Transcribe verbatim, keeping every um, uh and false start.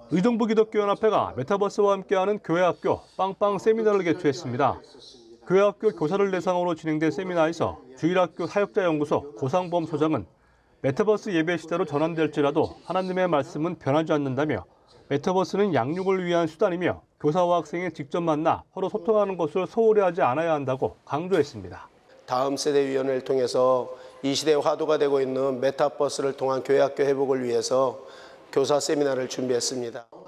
의정부 기독교연합회가 메타버스와 함께하는 교회학교 빵빵 세미나를 개최했습니다. 교회학교 교사를 대상으로 진행된 세미나에서 주일학교 사역자연구소 고상범 소장은 메타버스 예배 시대로 전환될지라도 하나님의 말씀은 변하지 않는다며 메타버스는 양육을 위한 수단이며 교사와 학생이 직접 만나 서로 소통하는 것을 소홀히 하지 않아야 한다고 강조했습니다. 다음 세대위원회를 통해서 이 시대의 화두가 되고 있는 메타버스를 통한 교회학교 회복을 위해서 교사 세미나를 준비했습니다.